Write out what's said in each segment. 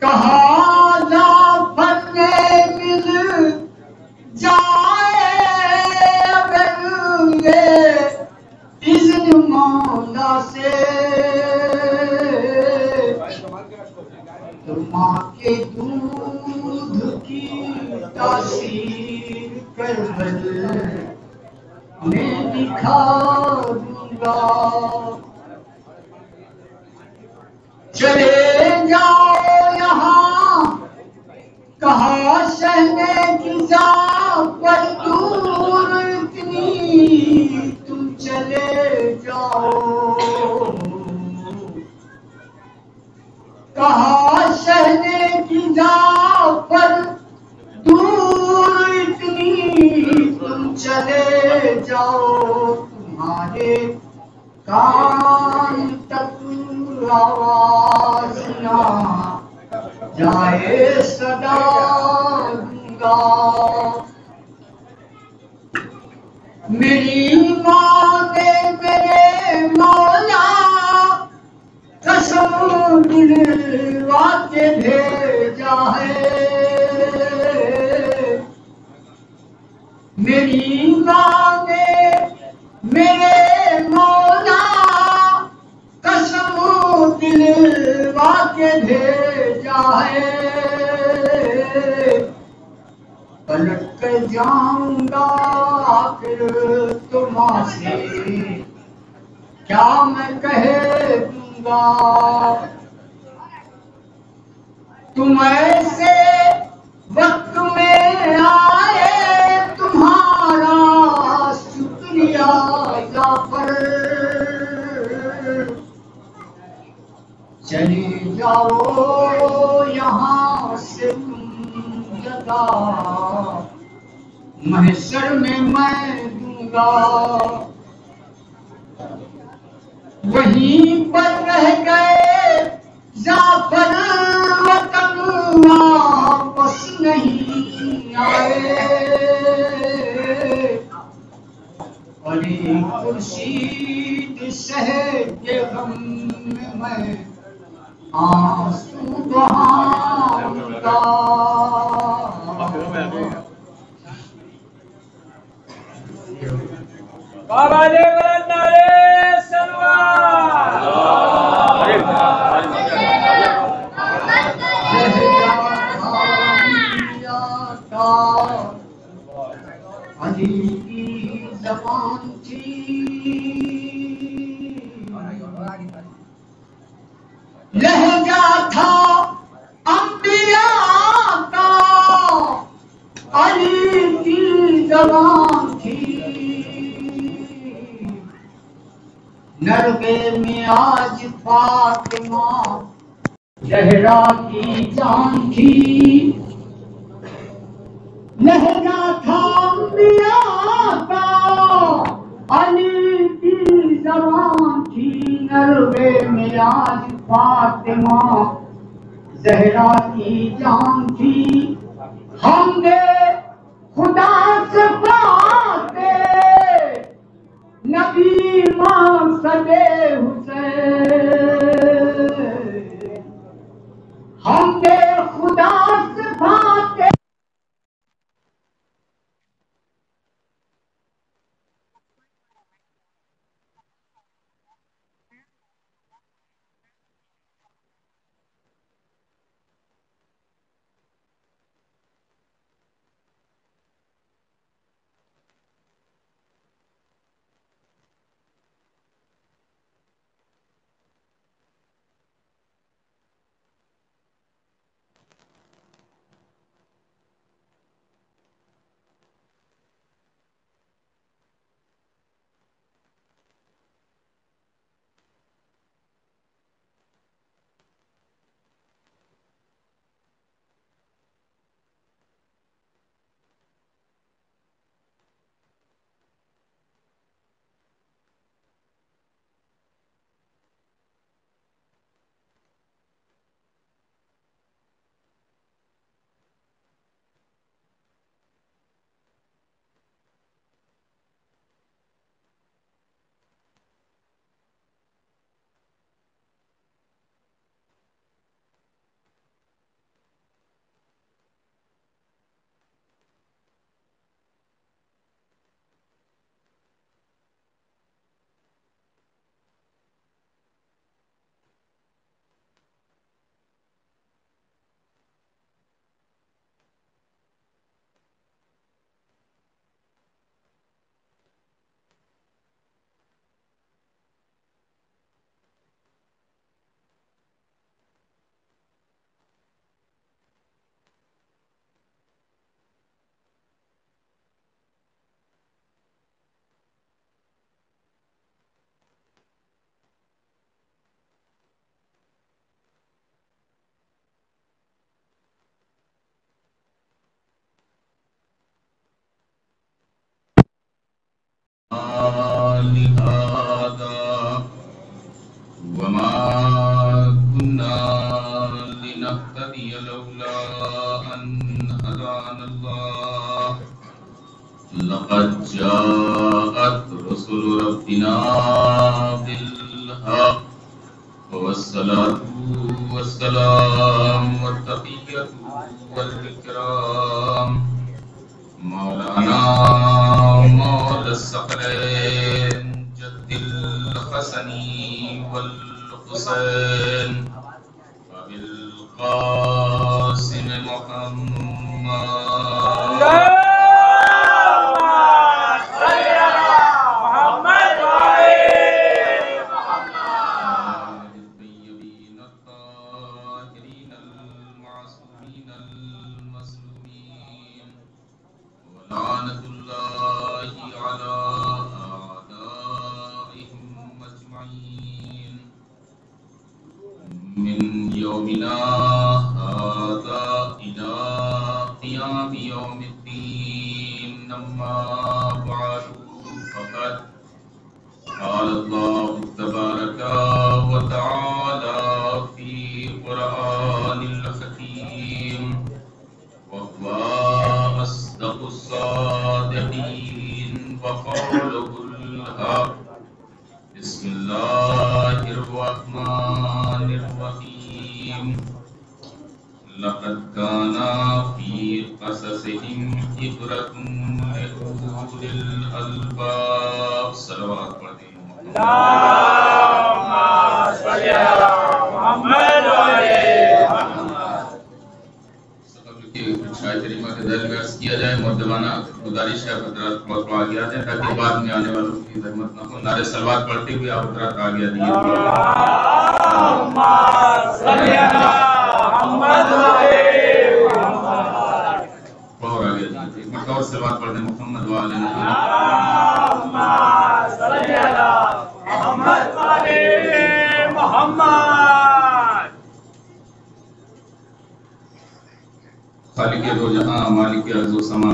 کہاں جعفر نے مل جائے اگر یہ اذن مولا سے تو ماں کے دودھ کی تاثیر کربل میں دکھا دوں گا چلے جاؤ یہاں کہا سہنے کی جا پر دور اتنی تم چلے جاؤ کہا سہنے کی جا پر دور اتنی تم چلے جاؤ تمہارے کان تک آواز نہ جائے صدا دوں گا میری ماں نے میرے مولا قسم دلوا کے بھیجا ہے میری ماں نے میرے مولا قسم دلوا کے بھیجا ہے پلٹ کر جاؤں گا آخر تمہاں سے کیا میں کہہ دوں گا تم ایسے وقت میں آئے تمہارا شکریہ جعفر چلی جاؤ یہاں سے تم جگہ محشر میں دوں گا وہیں پر رہ گئے جعفر وطن واپس نہیں آئے علی خورشید شہر کے غم میں آنسو بہاؤں گا بابا نے نعرے سلوات علی کی زبان تھی لہجہ تھا انبیاء کا علی کی زبان تھی نرگے میں آج فاطمہ زہرا کی جان تھی لہجہ تھا انبیاء کا علی کی زبان تھی نرگے میں آج فاطمہ زہرا کی جان تھی ہم نے خدا سے پاتے نبی مقصد حسین ہم نے خدا سے پاتے وما كنا لنهتدي لولا أن هدانا الله لقد جاءت رسل ربنا بالحق والصلاة والسلام والتحية والإكرام مولانا مولى الثقلين جد الحسن والحسين وبالقاسم محمد لعنة الله على أعدائهم أجمعين من يومنا هذا إلى قيام يوم الدين. أما بعد فقد قال الله تبارك وتعالى في القرآن الحكيم وهو أصدق الصادقين وقوله الحق. بسم الله الرحمن الرحيم. لقد كان في قصصهم عبرة لأولي الألباب. صلوات پڑھتے ہیں اللهم صل على محمد وعلى محمد. شاید کریمہ کے درد میں عرض کیا جائے، مؤدبانہ گزارش ہے حضرات بہت آگے آ جائیں تاکہ بعد میں آنے والوں کی زحمت نہ ہو. نعرے صلوات پڑھتے ہوئے آپ حضرات آگے آ جائیے. اللهم صل على محمد وعلى محمد. اور آگے آ جائیے. ایک مرتبہ اور صلوات پڑھ دیں محمد وعلى محمد. اللهم صل على محمد وعلى محمد. خالق دو جہاں مالک ارض و سما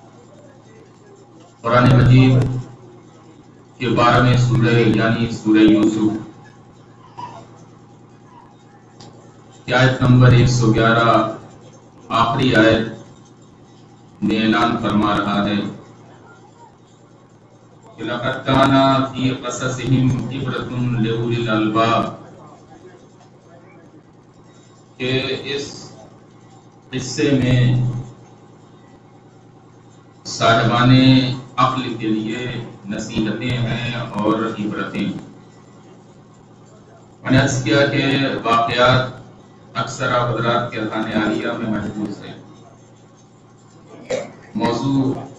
قرآن مجید کے 12ویں سورہ یعنی سورہ یوسف کی آیت نمبر 111 آخری آیت میں اعلان فرما رہا ہے کہ لَقَدْ كَانَ فِي قَصَصِهِمْ عِبْرَةٌ لِأُولِي الْأَلْبَابِ کہ اس قصے میں صاحبان عقل کے لیے نصیحتیں ہیں اور عبرتیں. میں نے عرض کیا کہ واقعات اکثر حضرات کے اذہان عالیہ میں محفوظ ہیں. موضوع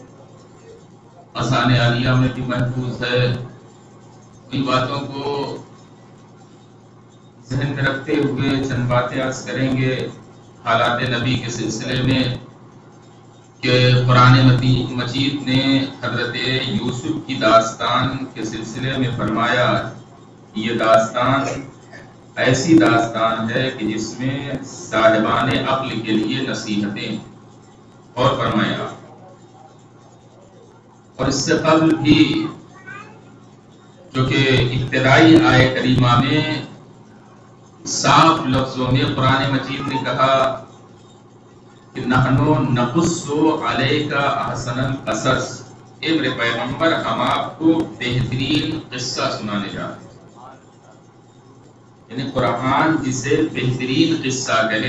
اذہان عالیہ میں بھی محفوظ ہے. ان باتوں کو ذہن میں رکھتے ہوئے چند باتیں عرض کریں گے حالات نبی کے سلسلے میں کہ قرآن مجید نے حضرت یوسف کی داستان کے سلسلے میں فرمایا یہ داستان ایسی داستان ہے کہ جس میں صاحبان عقل کے لیے نصیحتیں. اور فرمایا اور اس سے قبل بھی جو کہ ابتدائی آیہ کریمہ میں صاف لفظوں میں قرآن مجید نے کہا کہ نحنو نقص علیک احسن القصص. اے میرے پیغمبر ہم آپ کو بہترین قصہ سنانے جا رہے ہیں. یعنی قرآن جسے بہترین قصہ کہے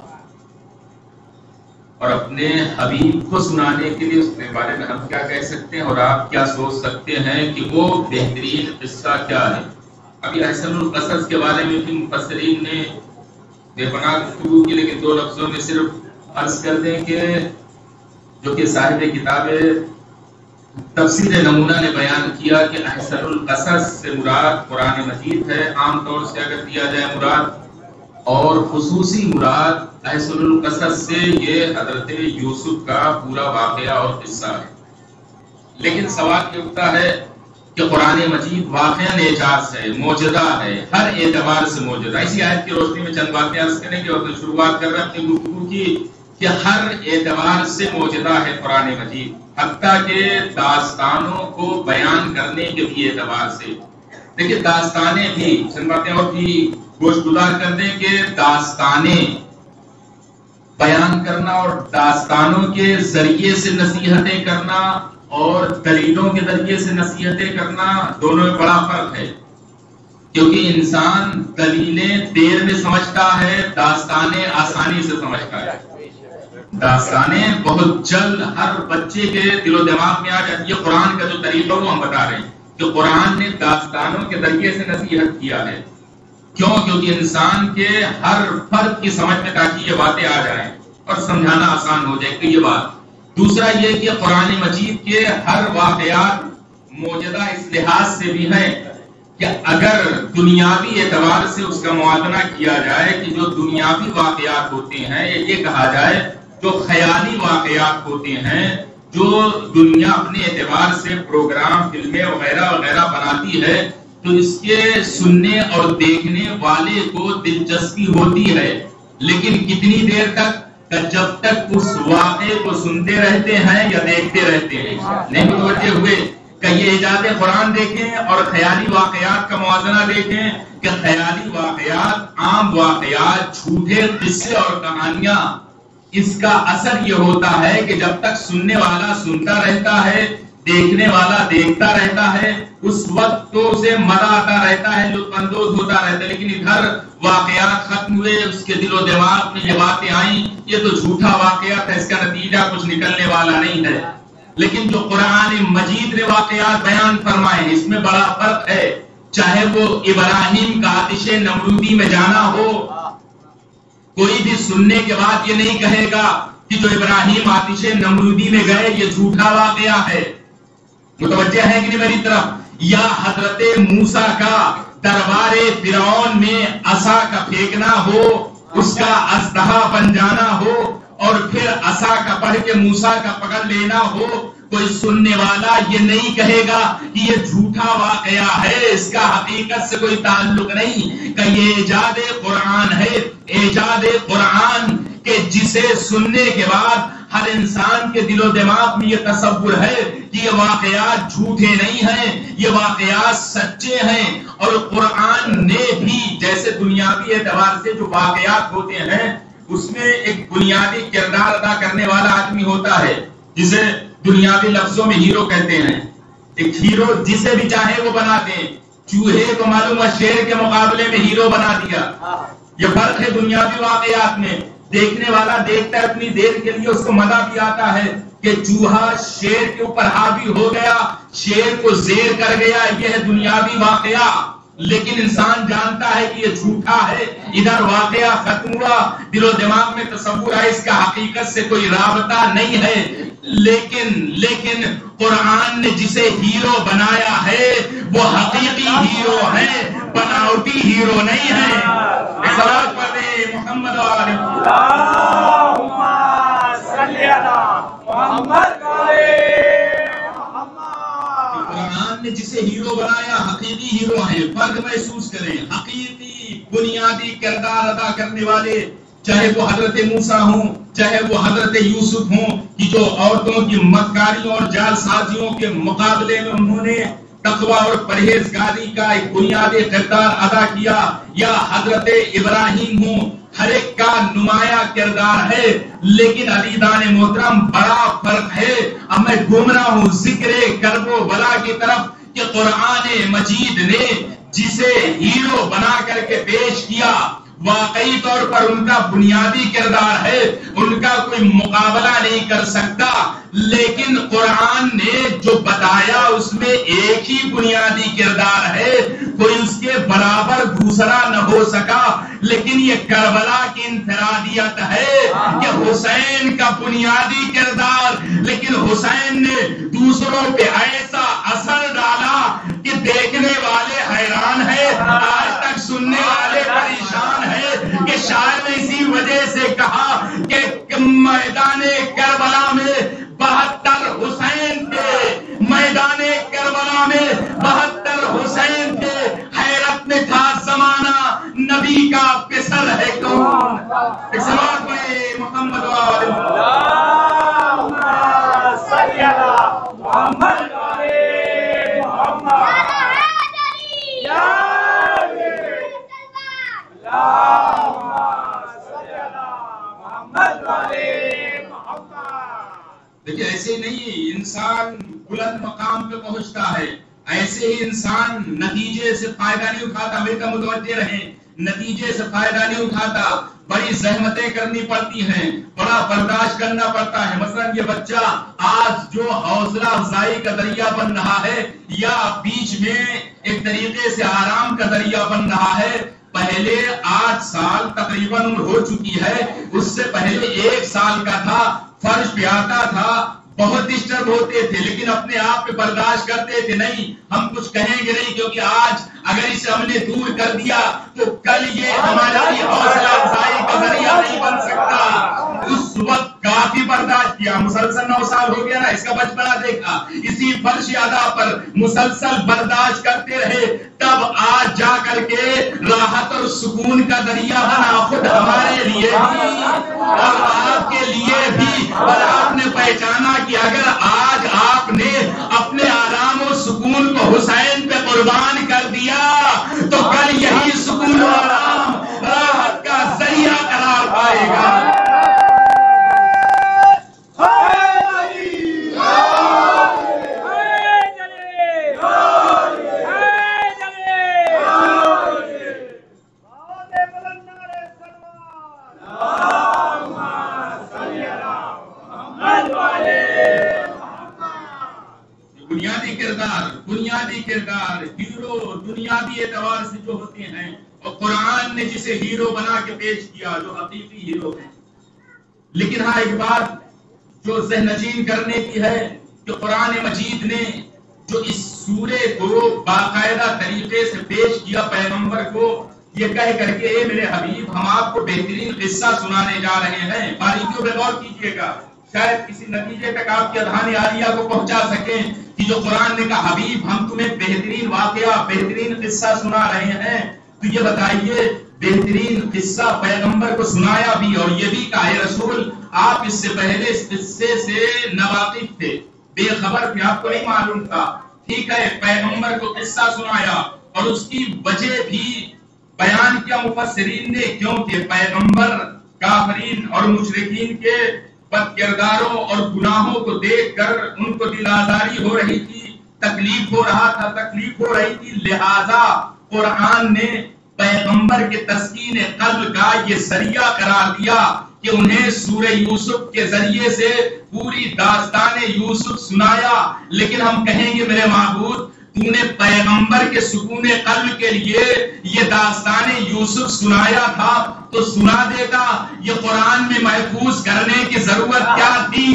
اور اپنے حبیب کو سنانے کے لیے اس کے بارے میں ہم کیا کہہ سکتے ہیں اور آپ کیا سوچ سکتے ہیں کہ وہ بہترین قصہ کیا ہے. ابھی احسن القصص کے بارے میں بھی مفسرین نے بے پناہ گفتگو کی، لیکن 2 لفظوں میں صرف عرض کر دیں کہ جو کہ صاحب کتاب تفسیر نمونہ نے بیان کیا کہ احسن القصص سے مراد قرآن مجید ہے عام طور سے اگر دیا جائے مراد، اور خصوصی مراد احسن القصص سے یہ حضرت یوسف کا پورا واقعہ اور قصہ ہے. لیکن سوال یہ اٹھتا ہے کہ قرآن مجید واقعاً اعجاز ہے، معجزہ ہے، ہر اعتبار سے معجزہ. اسی آیت کی روشنی میں چند باتیں عرض کریں گے اور شروعات کر رہے ہیں اپنی گفتگو کی کہ ہر اعتبار سے معجزہ ہے قرآن مجید، حتیٰ کہ داستانوں کو بیان کرنے کے بھی اعتبار سے. دیکھیے داستانیں بھی چند باتیں اور بھی گوشت گزار کر دیں کہ داستانیں بیان کرنا اور داستانوں کے ذریعے سے نصیحتیں کرنا اور دلیلوں کے ذریعے سے نصیحتیں کرنا دونوں میں بڑا فرق ہے، کیونکہ انسان دلیلیں دیر میں سمجھتا ہے، داستانیں آسانی سے سمجھتا ہے۔ داستانیں بہت جلد ہر بچے کے دل و دماغ میں آ جاتی ہے۔ قرآن کا جو طریقہ وہ ہم بتا رہے ہیں کہ قرآن نے داستانوں کے ذریعے سے نصیحت کیا ہے، کیونکہ انسان کے ہر فرد کی سمجھ میں تاکہ یہ باتیں آ جائیں اور سمجھانا آسان ہو جائے کہ یہ بات۔ دوسرا یہ کہ قرآن مجید کے ہر واقعات موجودہ اس لحاظ سے بھی ہیں کہ اگر دنیاوی اعتبار سے اس کا موازنہ کیا جائے کہ جو دنیاوی واقعات ہوتے ہیں، یہ کہا جائے جو خیالی واقعات ہوتے ہیں، جو دنیا اپنے اعتبار سے پروگرام فلمیں وغیرہ وغیرہ بناتی ہے، تو اس کے سننے اور دیکھنے والے کو دلچسپی ہوتی ہے، لیکن کتنی دیر تک؟ جب تک اس واقعے کو سنتے رہتے ہیں یا دیکھتے رہتے ہیں۔ نہیں متوجہ ہوئے کہ یہ ایجاد قرآن دیکھیں اور خیالی واقعات کا موازنہ دیکھیں کہ خیالی واقعات عام واقعات، جھوٹے قصے اور کہانیاں، اس کا اثر یہ ہوتا ہے کہ جب تک سننے والا سنتا رہتا ہے، دیکھنے والا دیکھتا رہتا ہے، اس وقت تو اسے مزہ آتا رہتا ہے، لطف اندوز ہوتا رہتا ہے، لیکن ادھر واقعات ختم ہوئے، اس کے دل و دماغ میں یہ باتیں آئیں یہ تو جھوٹا واقعات ہے، اس کا نتیجہ کچھ نکلنے والا نہیں ہے۔ لیکن جو قرآن مجید نے واقعات بیان فرمائے اس میں بڑا فرق ہے، چاہے وہ ابراہیم کا آتش نمرودی میں جانا ہو، کوئی بھی سننے کے بعد یہ نہیں کہے گا کہ جو ابراہیم آتش نمرودی میں گئے یہ جھوٹا واقعہ ہے۔ متوجہ ہے کہ نہیں میری طرف؟ یا حضرت موسیٰ کا دربار فرعون میں عصا کا پھینکنا ہو، اس کا اژدہا بن جانا ہو اور پھر عصا کا پڑھ کے موسیٰ کا پکڑ لینا ہو، کوئی سننے والا یہ نہیں کہے گا کہ یہ جھوٹا واقعہ ہے، اس کا حقیقت سے کوئی تعلق نہیں، کہ یہ ایجاد قرآن ہے۔ ایجاد قرآن کہ جسے سننے کے بعد ہر انسان کے دل و دماغ میں یہ تصور ہے کہ یہ واقعات جھوٹے نہیں ہیں، یہ واقعات سچے ہیں، اور قرآن نے بھی جیسے دنیاوی اعتبار سے جو واقعات ہوتے ہیں اس میں ایک بنیادی کردار ادا کرنے والا آدمی ہوتا ہے جسے دنیاوی لفظوں میں ہیرو کہتے ہیں۔ ایک ہیرو جسے بھی چاہے وہ بنا دیں، چوہے کو معلوم ہے شیر کے مقابلے میں ہیرو بنا دیا۔ یہ فرق ہے دنیاوی واقعات میں، دیکھنے والا دیکھتا ہے اتنی دیر کے لیے، اس کو مزہ بھی آتا ہے کہ چوہا شیر کے اوپر حاوی ہو گیا، شیر کو زیر کر گیا، یہ ہے دنیاوی واقعہ، لیکن انسان جانتا ہے کہ یہ جھوٹا ہے۔ ادھر واقعہ ختم ہوا، دل و دماغ میں تصور ہے، اس کا حقیقت سے کوئی رابطہ نہیں ہے، لیکن قرآن نے جسے ہیرو بنایا ہے وہ حقیقی ہیرو ہے، بناوٹی ہیرو نہیں ہے۔ صلوات پڑھیں محمد وآلہ اللہم صلی علی محمد قرآن نے جسے ہیرو بنایا حقیقی ہیرو ہیں، فرق محسوس کریں، حقیقی بنیادی کردار ادا کرنے والے، چاہے وہ حضرت موسیٰ ہوں، چاہے وہ حضرت یوسف ہوں کہ جو عورتوں کی مکاریوں اور جال سازیوں کے مقابلے میں انہوں نے تقوی اور پرہیزگاری کا ایک بنیادی کردار ادا کیا، یا حضرت ابراہیم ہوں، ہر ایک کا نمایاں کردار ہے، لیکن عزیزان محترم بڑا فرق ہے۔ اب میں گھوم رہا ہوں ذکر کرب و بلا کی طرف کہ قرآن مجید نے جسے ہیرو بنا کر کے پیش کیا واقعی طور پر ان کا بنیادی کردار ہے، ان کا کوئی مقابلہ نہیں کر سکتا، لیکن قرآن نے جو بتایا اس میں ایک ہی بنیادی کردار ہے، کوئی اس کے برابر دوسرا نہ ہو سکا، لیکن یہ کربلا کی انفرادیت ہے کہ حسین کا بنیادی کردار، لیکن حسین نے دوسروں پہ ایسا اثر ڈالا کہ دیکھنے والے حیران ہیں، آج تک سننے والے پریشان ہیں، کہ شاعر نے اسی وجہ سے کہا کہ میدان کربلا میں 72 حسین تھے، میدان کربلا میں 72 حسین تھے، حیرت میں تھا زمانہ نبی کا پسر ہے کون؟ ایک صلوات پڑھیں محمد وآلہ اللہم صلی علی محمد وآلہ محمد۔ یا دیکھیے ایسے ہی نہیں انسان بلند مقام پہ پہنچتا ہے، ایسے ہی انسان نتیجے سے فائدہ نہیں اٹھاتا. امریکہ متوجہ رہیں، نتیجے سے فائدہ نہیں اٹھاتا، بڑی زحمتیں کرنی پڑتی ہیں، بڑا برداشت کرنا پڑتا ہے. مثلا یہ بچہ آج جو حوصلہ افزائی کا ذریعہ بن رہا ہے یا بیچ میں ایک طریقے سے آرام کا ذریعہ بن رہا ہے، پہلے 8 سال تقریباً عمر ہو چکی ہے، اس سے پہلے 1 سال کا تھا، فرش پہ آتا تھا، بہت ڈسٹرب ہوتے تھے، لیکن اپنے آپ پہ برداشت کرتے تھے. نہیں ہم کچھ کہیں گے نہیں، کیونکہ آج اگر اسے ہم نے دور کر دیا تو کل یہ ہمارے لیے حوصلہ افزائی کا ذریعہ نہیں بن سکتا. اس وقت کافی برداشت کیا، مسلسل 9 سال ہو گیا نا، اس کا بچپنا دیکھا، اسی فرش ادا پر مسلسل برداشت کرتے رہے، تب آج جا کر کے راحت اور سکون کا ذریعہ بنا. خود ہمارے لیے بھی اور آپ کے لیے بھی. اور آپ نے پہچانا کہ اگر آج آپ نے اپنے آرام و سکون کو حسین پہ قربان کر دیا تو کل یہی سکون و آرام راحت کا ذریعہ قرار پائے گا. بنیادی کردار ہیرو دنیاوی اعتبار سے جو ہوتے ہیں، اور قرآن نے جسے ہیرو بنا کے پیش کیا جو حقیقی ہیرو ہیں. لیکن ہاں ایک بات جو ذہن نشین کرنے کی ہے کہ قرآن مجید نے جو اس سورے کو باقاعدہ طریقے سے پیش کیا پیغمبر کو، یہ کہہ کر کے اے میرے حبیب ہم آپ کو بہترین قصہ سنانے جا رہے ہیں. باریکیوں پہ غور کیجیے گا، شاید کسی نتیجے تک آپ کی اذہان عالیہ کو پہنچا سکیں کہ جو قرآن نے کہا حبیب ہم تمہیں بہترین واقعہ بہترین قصہ سنا رہے ہیں، تو یہ بتائیے بہترین قصہ پیغمبر کو سنایا بھی اور یہ بھی کہا اے رسول آپ اس سے پہلے اس قصے سے ناواقف تھے، بے خبر تھے، آپ کو نہیں معلوم تھا. ٹھیک ہے، پیغمبر کو قصہ سنایا اور اس کی وجہ بھی بیان کیا مفسرین نے، کیونکہ پیغمبر کافرین اور مشرکین کے بد کرداروں اور گناہوں کو دیکھ کر ان کو دل آزاری ہو رہی تھی، تکلیف ہو رہی تھی. لہذا قرآن نے پیغمبر کے تسکین قلب کا یہ ذریعہ قرار دیا کہ انہیں سورہ یوسف کے ذریعے سے پوری داستان یوسف سنایا. لیکن ہم کہیں گے میرے معبود تو نے پیغمبر کے سکون قلب کے لیے یہ داستان یوسف سنایا تھا تو سنا دیتا، یہ قرآن میں محفوظ کرنے کی ضرورت کیا تھی؟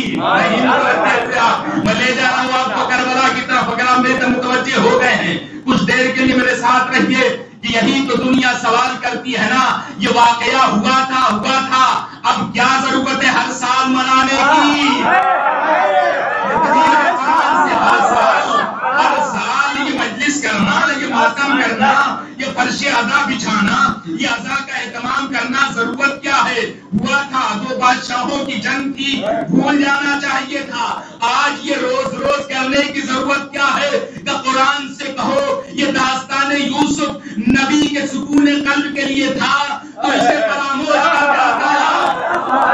میں لے جا رہا ہوں آپ کو کربلا کی طرف، اگر آپ میرے طرف متوجہ ہو گئے ہیں کچھ دیر کے لیے میرے ساتھ رہیے کہ یہی تو دنیا سوال کرتی ہے نا، یہ واقعہ ہوا تھا، اب کیا ضرورت ہے ہر سال منانے کی؟ ہر سال یہ مجلس کرنا، یہ ماتم کرنا، یہ فرش ادا بچھانا، یہ ادا کا اہتمام کرنا ضرورت کیا ہے؟ ہوا تھا، 2 بادشاہوں کی جنگ تھی، بھول جانا چاہیے تھا. آج یہ روز کرنے کی ضرورت کیا ہے کہ قرآن سے کہو یہ داستان یوسف نبی کے سکون قلب کے لیے تھا تو اسے فراموش کر دیا تھا.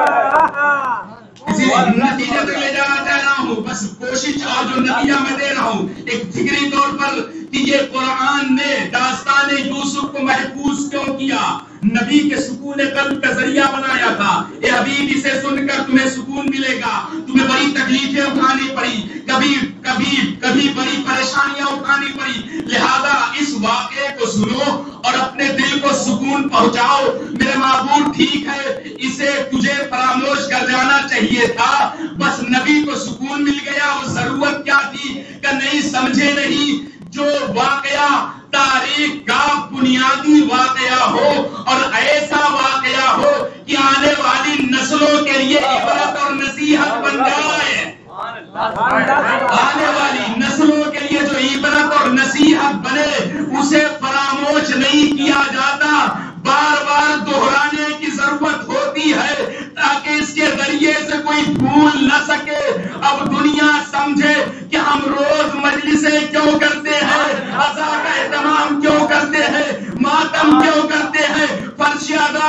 اسی نتیجے تک لے جانا چاہ رہا ہوں، بس کوشش اور جو نتیجہ میں دے رہا ہوں ایک فکری طور پر کہ یہ قرآن نے داستان یوسف کو محفوظ کیوں کیا، نبی کے سکون قلب کا ذریعہ بنایا تھا. اے حبیب اسے سن کر تمہیں سکون ملے گا، تمہیں بڑی تکلیفیں اٹھانی پڑی، کبھی بڑی پریشانیاں اٹھانی پڑی، لہذا اس واقعے کو سنو اور اپنے دل کو سکون پہنچاؤ. میرے معبود ٹھیک ہے اسے تجھے فراموش کر جانا چاہیے تھا، بس نبی کو سکون مل گیا، وہ ضرورت کیا تھی کہ نہیں سمجھے نہیں. جو واقعہ تاریخ کا بنیادی واقعہ ہو اور ایسا واقعہ ہو کہ آنے والی نسلوں کے لیے عبرت اور نصیحت بن جائے، آنے والی نسلوں کے لیے جو عبرت اور نصیحت بنے، اسے فراموش نہیں کیا جاتا، بار بار دہرانے کی ضرورت ہوتی ہے تاکہ اس کے ذریعے سے کوئی بھول نہ سکے. اب دنیا سمجھے کہ ہم روز مجلسیں کیوں کرتے ہیں، عزا کا اہتمام کیوں کرتے ہیں، ماتم کیوں کرتے ہیں،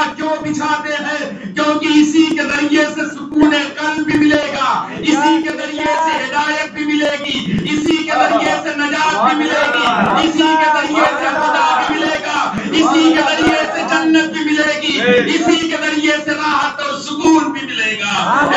کیوں بچھاتے ہیں؟ کیونکہ اسی کے ذریعے سے سکون قلب بھی ملے گا، اسی کے ذریعے سے ہدایت بھی ملے گی، اسی کے ذریعے سے نجات بھی ملے گی، اسی کے ذریعے سے خدا بھی ملے گا، اسی کے ذریعے سے جنت بھی ملے گی، اسی کے ذریعے سے راحت اور سکون بھی ملے گا۔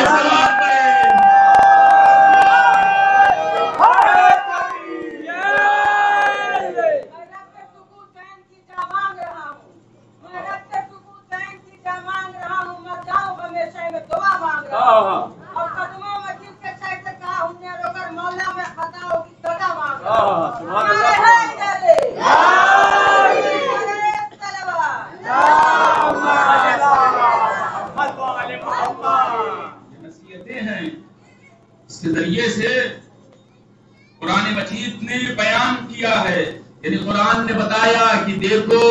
اس کے ذریعے سے قرآن مجید نے بیان کیا ہے، یعنی قرآن نے بتایا کہ دیکھو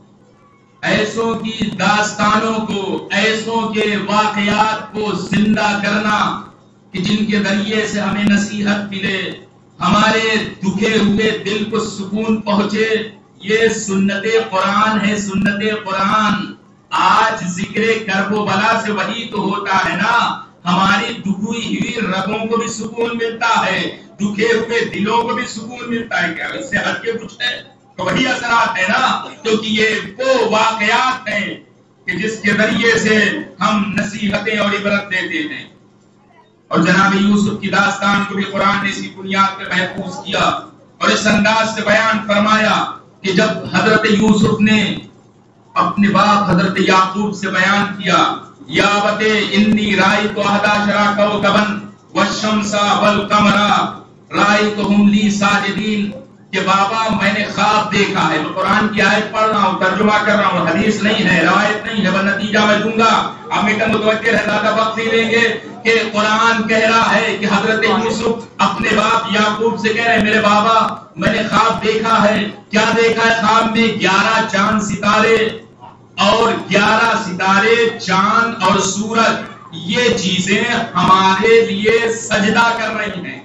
ایسوں کی داستانوں کو، ایسوں کے واقعات کو زندہ کرنا کہ جن کے ذریعے سے ہمیں نصیحت ملے، ہمارے دکھے ہوئے دل کو سکون پہنچے، یہ سنت قرآن ہے۔ سنت قرآن آج ذکر کرب و بلا سے وہی تو ہوتا ہے نا، ہماری دکھی ہوئی رگوں کو بھی سکون ملتا ہے، دکھے ہوئے دلوں کو بھی سکون ملتا ہے۔ کیا اس سے ہٹ کے کچھ ہے؟ تو وہی اثرات ہے نا، کیونکہ یہ وہ واقعات ہیں کہ جس کے ذریعے سے ہم نصیحتیں اور عبرت دیتے ہیں۔ اور جناب یوسف کی داستان کو بھی قرآن نے اسی بنیاد پہ محفوظ کیا اور اس انداز سے بیان فرمایا کہ جب حضرت یوسف نے اپنے باپ حضرت یعقوب سے بیان کیا، یا بتے انی رائیت احد عشر کوکبا والشمس والقمر رائیتہم لی ساجدین، کہ بابا میں نے خواب دیکھا ہے۔ میں قرآن کی آیت پڑھ رہا ہوں، ترجمہ کر رہا ہوں، حدیث نہیں ہے، روایت نہیں ہے، وہ نتیجہ میں دوں گا، آپ میٹا متوجہ ہے، زیادہ وقت نہیں لیں گے کہ قرآن کہہ رہا ہے کہ حضرت یوسف اپنے باپ یعقوب سے کہہ رہے ہیں، میرے بابا میں نے خواب دیکھا ہے۔ کیا دیکھا ہے خواب میں؟ 11 چاند ستارے، اور 11 ستارے، چاند اور سورج، یہ چیزیں ہمارے لیے سجدہ کر رہی ہیں۔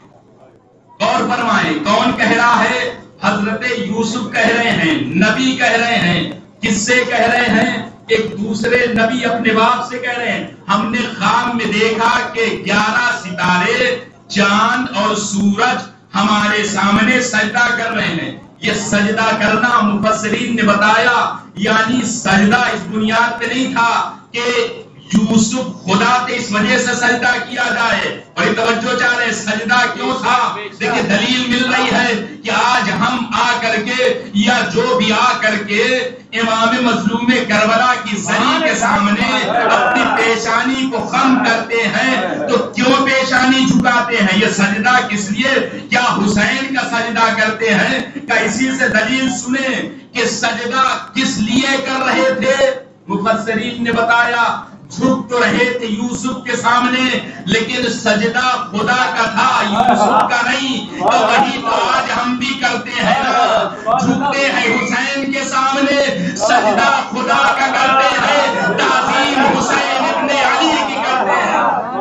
غور فرمائیں، کون کہہ رہا ہے؟ حضرت یوسف کہہ رہے ہیں، نبی کہہ رہے ہیں۔ کس سے کہہ رہے ہیں؟ ایک دوسرے نبی اپنے باپ سے کہہ رہے ہیں، ہم نے خواب میں دیکھا کہ 11 ستارے، چاند اور سورج ہمارے سامنے سجدہ کر رہے ہیں۔ یہ سجدہ کرنا مفسرین نے بتایا، یعنی سجدہ اس بنیاد پہ نہیں تھا کہ یوسف خدا تھے اس وجہ سے سجدہ کیا جائے، بڑی توجہ چاہ رہے ہیں، سجدہ کیوں تھا؟ دیکھیں دلیل مل رہی ہے کہ آج ہم آ کر کے یا جو بھی آ کر کے امام مظلوم کربلا کی زری کے سامنے اپنی پیشانی کو خم کرتے ہیں تو کیوں پیشانی جھکاتے ہیں؟ یہ سجدہ کس لیے؟ کیا حسین کا سجدہ کرتے ہیں؟ کیا اسی سے دلیل سنیں کہ سجدہ کس لیے کر رہے تھے؟ مفسرین نے بتایا جھک تو رہے تھے یوسف کے سامنے، لیکن سجدہ خدا کا تھا، یوسف کا نہیں۔ تو وہی تو آج ہم بھی کرتے ہیں، جھکتے ہیں حسین کے سامنے، سجدہ خدا کا کرتے ہیں، تعظیم حسین ابن علی کی کرتے ہیں۔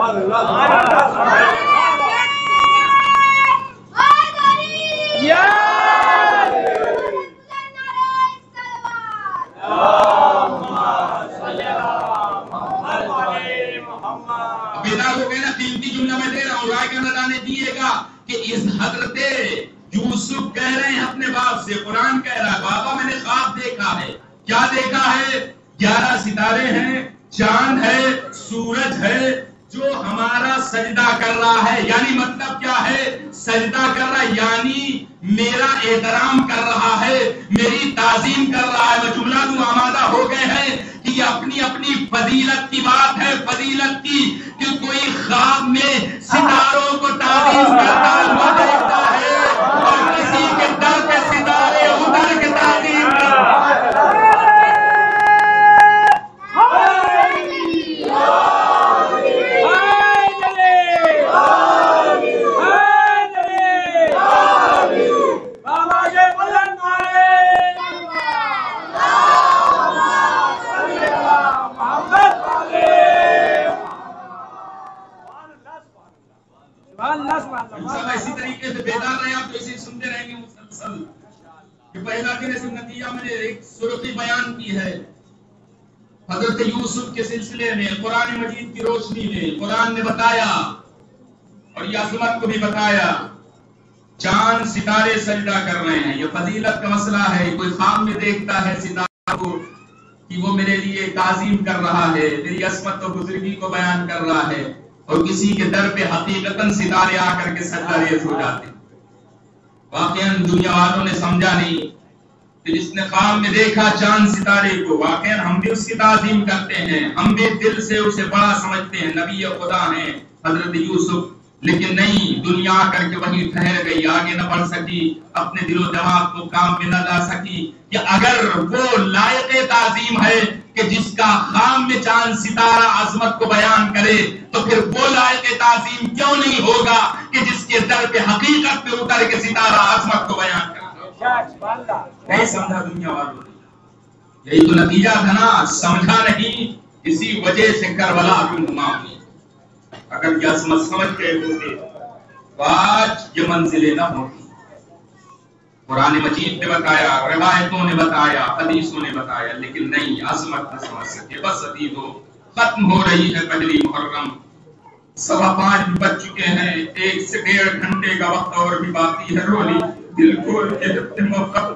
قیمتی جملہ میں دے رہا ہوں، رائے کا نظانے دیئے گا کہ اس حضرت یوسف کہہ رہے ہیں اپنے باپ سے، قرآن کہہ رہا ہے بابا میں نے خواب دیکھا ہے۔ کیا دیکھا ہے؟ 11 ستارے ہیں، چاند ہے، سورج ہے جو ہمارا سجدہ کر رہا ہے۔ یعنی مطلب کیا ہے؟ سجدہ کر رہا ہے یعنی میرا احترام کر رہا ہے، میری تعظیم کر رہا ہے۔ میں جملہ دوں، آمادہ ہو گئے ہیں کہ یہ اپنی اپنی فضیلت کی بات ہے، فضیلت کی، کہ کوئی خواب میں ستاروں کو تعظیم کرتا ہوا دیکھتا ہے اور کسی کے در پہ ستارے اتر کے تعظیم کرتا ہے۔ حضرت یوسف کے سلسلے میں قرآن مجید کی روشنی میں قرآن نے بتایا اور یہ عظمت کو بھی بتایا. چاند ستارے سجدہ کر رہے ہیں. یہ فضیلت کا مسئلہ ہے. کوئی خواب میں دیکھتا ہے ستارہ کو کہ وہ میرے لیے تعظیم کر رہا ہے, میری عظمت و بزرگی کو بیان کر رہا ہے, اور کسی کے در پہ حقیقتاً ستارے آ کر کے سجدہ ریز ہو جاتے ہیں. واقعاً دنیا والوں نے سمجھا نہیں کہ جس نے خواب میں دیکھا چاند ستارے کو, واقعاً ہم بھی اس کی تعظیم کرتے ہیں, ہم بھی دل سے اسے بڑا سمجھتے ہیں, نبی خدا ہیں حضرت یوسف. لیکن نہیں, دنیا آ کر کے وہیں ٹھہر گئی, آگے نہ بڑھ سکی, اپنے دل و دماغ کو کام میں نہ لا سکی کہ اگر وہ لائق تعظیم ہے کہ جس کا خواب میں چاند ستارہ عظمت کو بیان کرے, تو پھر وہ لائق تعظیم کیوں نہیں ہوگا کہ جس کے در پہ حقیقت پہ اتر کے ستارہ عظمت کو بیان کرے. نہیں سمجھا دنیا والوں نے. یہی تو نتیجہ تھا نا, سمجھا نہیں, اسی وجہ سے کربلا بھی نما ہوئی. اگر یہ عظمت سمجھ گئے ہوتے تو آج یہ منزلیں نہ ہوتی. قرآن مجید نے بتایا, روایتوں نے بتایا, حدیثوں نے بتایا, لیکن نہیں, عظمت نہ سمجھ سکے. بس ابھی تو ختم ہو رہی ہے پہلی محرم, 5:15 بج چکے ہیں, 1 سے 1.5 گھنٹے کا وقت اور بھی باقی ہے. رولی دل کھول کے موقع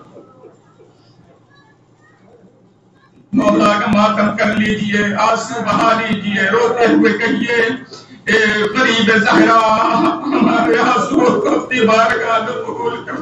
مولا کا ماتم کر لیجئے, آنسو بہا لیجئے, روتے ہوئے کہیے اے غریب زہرا ہمارے آنسو کو اپنی بارگاہ میں قبول کر.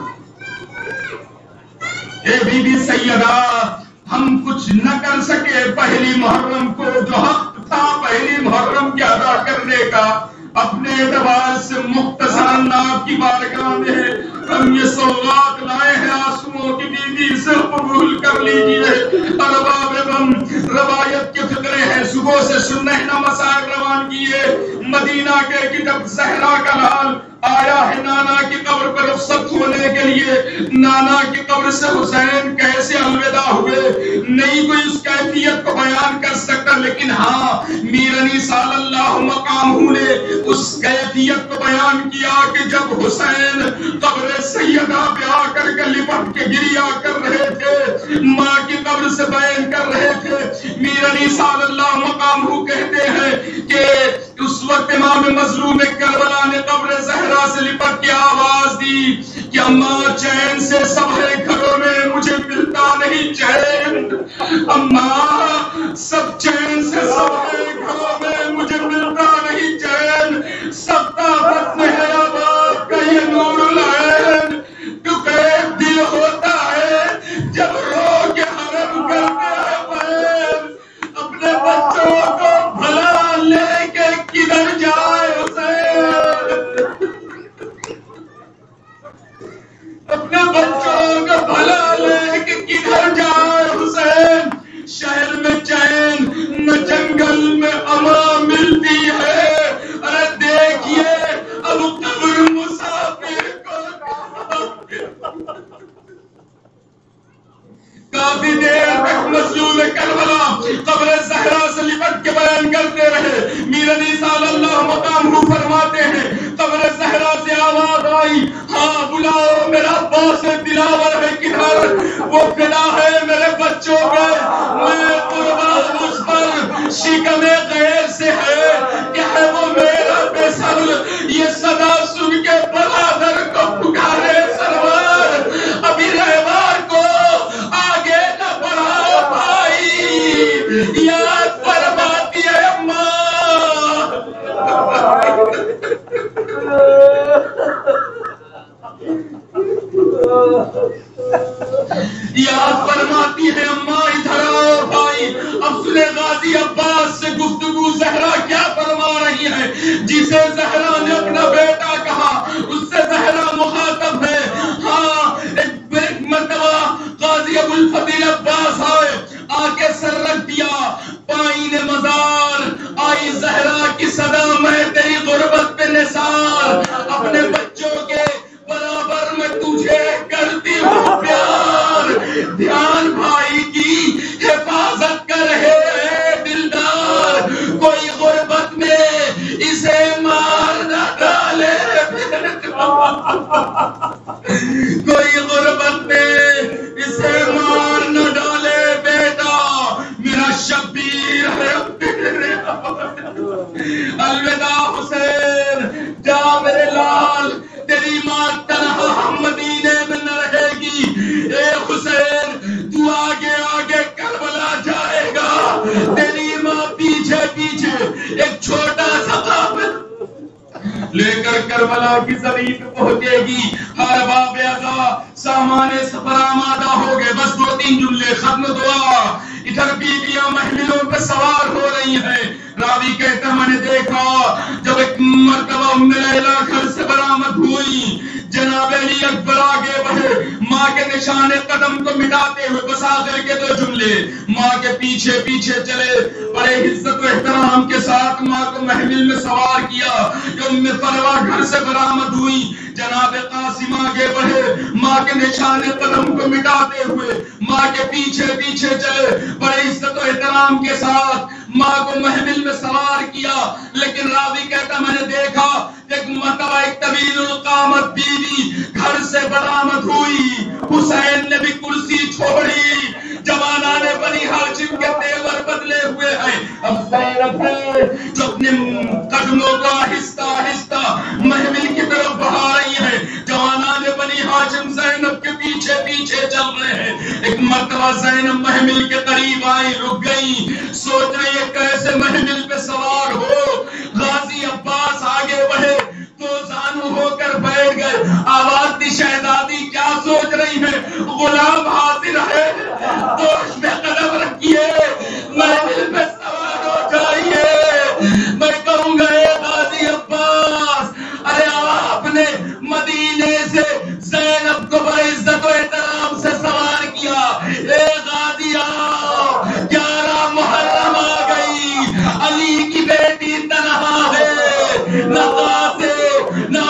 اے بی بی سیدہ, ہم کچھ نہ کر سکے پہلی محرم کو, جو حق تھا پہلی محرم کے ادا کرنے کا, اپنے اعتبار سے مختصراً آپ کی بارگاہ میں ہم یہ سوغات لائے ہیں آنسوؤں کی بیوی سے قبول کر لیجئے. ارباب غم روایت کے فقرے ہیں, صبح سے سنہنا مسائل روان کیے مدینہ کے کہ جب زہرا کا لال آیا ہے نانا کی قبر پر رخصت ہونے کے لیے, نانا کی قبر سے حسین کیسے الوداع ہوئے, نہیں کوئی اس کیفیت کو بیان کر سکتا, لیکن ہاں میرنی صلی اللہ مقامہ نے اس کیفیت کو بیان کیا کہ جب حسین قبر سیدہ پہ آ کر کے لپٹ کے گریا کر رہے تھے, ماں کی قبر سے بیان کر رہے تھے, میرنی صلی اللہ مقامہ کہتے ہیں کہ اس وقت امام مظلوم کربلا نے قبر زہرا سے لپٹ کے آواز دی کہ اماں چین سے سبھے گھروں میں مجھے ملتا نہیں چین, اماں سب چین سے سبھے گھروں میں مجھے ملتا نہیں چین, سب طاقت میں ہے آباد کا یہ نور العین, کیونکہ دل ہوتا ہے جب رو کے حرم کرتے ہیں بہن, اپنے بچوں کو بھلا لے کے کدھر جائے حسین, اپنے بچوں کو بھلا لے کے کدھر جائے حسین. شہر میں چین نہ جنگل میں امان ملتی ہے, ارے دیکھیے اب قبر مسافر کو کافی دیر تک مظلوم کربلا قبر زہرا سے لپٹ کے بیان کرتے رہے. میرنی صلی اللہ مقامہ فرماتے ہیں قبر زہرا سے آواز آئی, ہاں بلاؤ میرا باس دلاور ہے کدھر, وہ فدا ہے میرے بچوں پہ, میں قربان مجھ پر شکم غیر سے ہے کہ ہے وہ میرا بے صبر, یہ صدا سن کے برادر کو پکارے سرور, ابھی رہوار کو آگے نہ بڑھاؤ بھائی, یاد فرماتی ہے اماں, یاد فرماتی ہے اماں ادھر آؤ بھائی. اب سنے غازی عباس سے گفتگو زہرا کیا فرما رہی ہے, جسے زہرا نے اپنا بیٹا کہا اس سے زہرا مخاطب ہے. ہاں ایک مرتبہ غازی ابو الفضل عباس آئے, آ کے سر رکھ دیا پائین مزار, آئی زہرا کی صدا میں تیری غربت پہ نثار, اپنے بچوں کے برابر میں تجھے کرتی ہوں پیار, دھیان بھائی کی حفاظت کر رہے دلدار, کوئی غربت میں اسے مار نہ ڈالے, کوئی غربت میں اسے مار نہ ڈالے بیٹا, میرا شبیر ایک چھوٹا سا قافلہ لے کر کربلا کی زمین پہ پہنچے گی. ہر باب ازا سامان سفر آمادہ ہو گئے. بس 2-3 جملے ختم دعا. ادھر بیویاں محملوں پہ سوار ہو رہی ہیں. راوی کہتا میں نے دیکھا جب ایک مرتبہ ام لیلا گھر سے برآمد ہوئی، جناب علی اکبر آگے بڑھے ماں کے نشان قدم کو مٹاتے ہوئے. بس آخر کے 2 جملے. ماں کے پیچھے پیچھے چلے، بڑے عزت و احترام کے ساتھ ماں کو محمل میں سوار کیا. ام فروا گھر سے برآمد ہوئی، جناب قاسم آگے بڑھے ماں کے نشان قدم کو مٹاتے ہوئے ماں کے پیچھے پیچھے چلے، بڑے عزت و احترام کے ساتھ ماں کو محمل میں سوار کیا. لیکن راوی کہتا میں نے دیکھا ایک مرتبہ ایک طویل القامت بیوی گھر سے برآمد ہوئی. حسین نے بھی کرسی چھوڑی. جوانان بنی ہاشم کے تیور بدلے ہوئے ہیں. اب زینب ہے جو اپنے قدموں کو آہستہ آہستہ محمل کی طرف بڑھا رہی ہے. جوانان بنی ہاشم زینب کے پیچھے پیچھے چل رہے ہیں. ایک مرتبہ زینب محمل کے قریب آئی، رک گئی، سوچ رہی ہے کیسے محمل پہ سوار ہو. غازی عباس آگے بڑھے تو زانو ہو کر بیٹھ گئے. آواز دی شہزادی کیا سوچ رہی ہے؟ غلام حاضر ہے، دوش میں قدم رکھیے، محمل پہ سوار ہو جائیے. میں کہوں گا اے غازی عباس، ارے آپ نے مدینے سے زینب کو بڑے عزت و احترام سے سوار کیا. اے غازی آؤ، 11 محرم آ گئی، علی کی بیٹی تنہا ہے، نہ قاسم نہ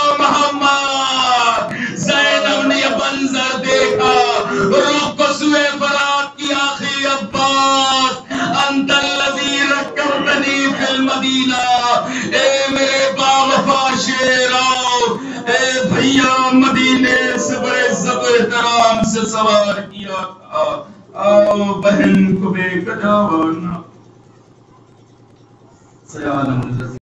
محمد. زینب نے یہ منظر دیکھا، رخ کو سوئے فرات کی آخری. عباس انت الذی رکبتنی فی المدینہ، اے میرے باوفا شیرو، اے بھیا مدینے سے بڑے عزت و احترام سے سوار کیا تھا. آؤ بہن کو بے کجاوانا سیانم